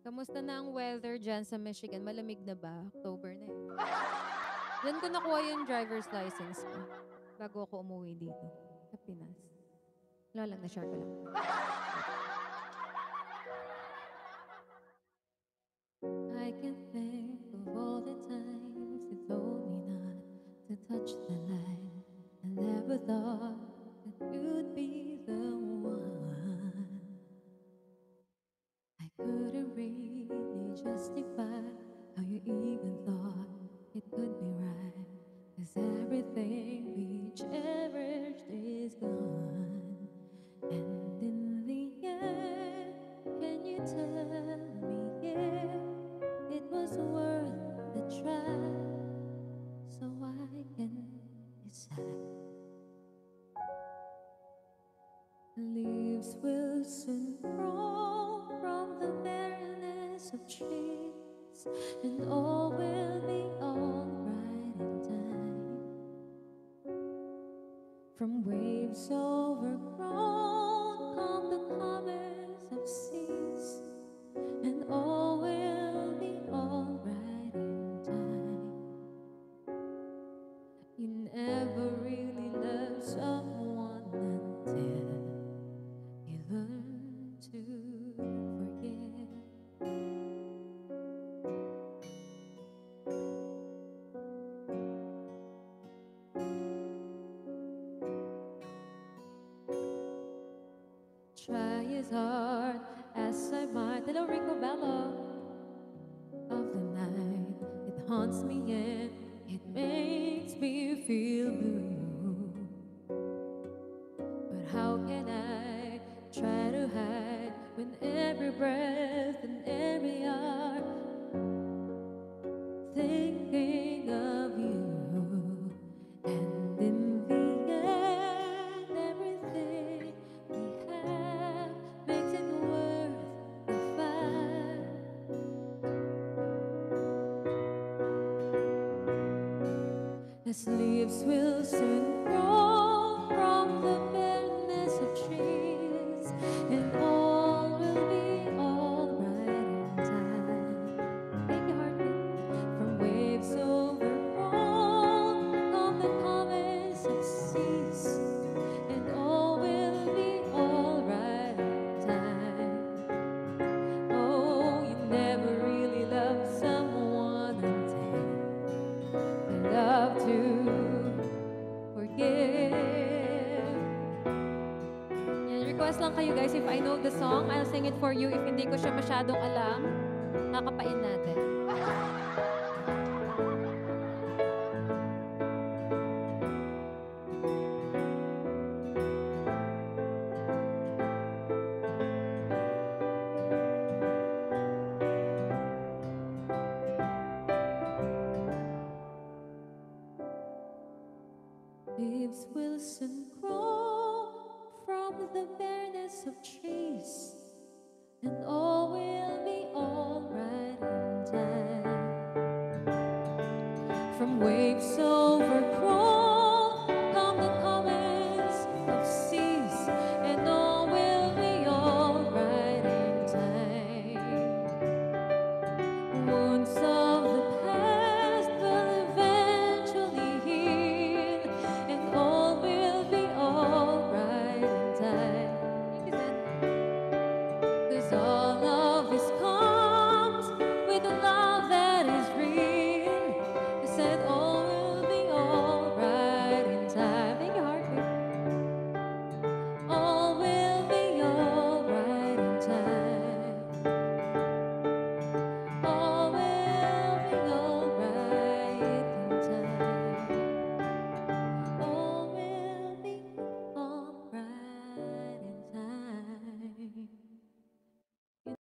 Kamusta na ang weather diyan sa Michigan? Malamig na ba? October na eh. Diyan ko nakuha yung driver's license ko bago ako umuwi dito sa Pinas. Wala lang, na-share ko lang. I can think of all the times you told me not to touch the line. I never thought that you'd be the one. I couldn't really justify how you even thought it could be right. 'Cause everything we cherished is gone. And in the end, can you tell me if it was worth the try so I can decide? Leaves will soon grow from the barrenness of trees, and all will be alright in time. From waves overgrown come the comets of seas, and all will be alright in time. You never really love someone until you learn to forget. Try as hard as I might. Hello, Rico Bello. Of the night, it haunts me and it makes me feel blue. But how can I try to hide when every breath and every hour thinking of you? And in the end, everything we have makes it worth the fight. As leaves will soon grow from the barrenness of trees, and all will be alright in time. Thank you, Heartbeat. From waves overgrown come the comets of seas, and all will be alright in time. Oh, you never really loved someone until you love to forgive. Yan, request lang kayo guys. If I know the song, I'll sing it for you. If hindi ko siya masyadong alam, kakapain natin. Leaves will soon grow from the bareness of trees, and all will be alright in time. From waves so